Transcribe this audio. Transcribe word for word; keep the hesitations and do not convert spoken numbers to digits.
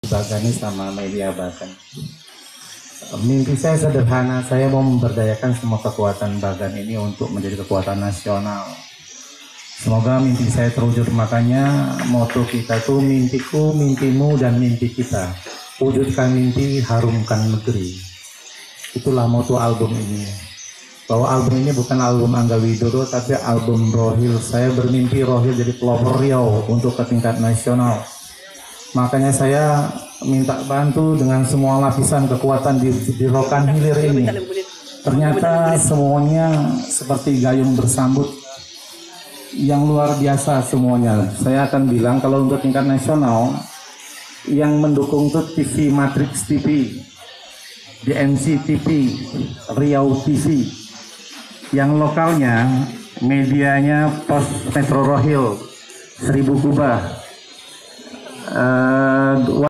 Bagani sama media Bagan. Mimpi saya sederhana, saya mau memberdayakan semua kekuatan Bagan ini untuk menjadi kekuatan nasional. Semoga mimpi saya terwujud, makanya moto kita tuh mimpiku, mimpimu, dan mimpi kita. Wujudkan mimpi, harumkan negeri. Itulah moto album ini. Bahwa album ini bukan album Angga Widodo, tapi album Rohil. Saya bermimpi Rohil jadi pelopor Riau untuk ke tingkat nasional. Makanya saya minta bantu dengan semua lapisan kekuatan di, di Rokan Hilir ini. Ternyata semuanya seperti gayung bersambut yang luar biasa semuanya. Saya akan bilang kalau untuk tingkat nasional yang mendukung itu T V Matrix T V, D M C T V, Riau T V. Yang lokalnya medianya Pos Metro Rohil, Seribu Kubah. Uh,